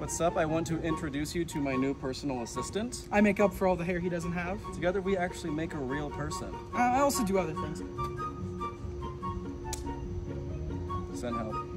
What's up? I want to introduce you to my new personal assistant. I make up for all the hair he doesn't have. Together we actually make a real person. I also do other things. Does that help?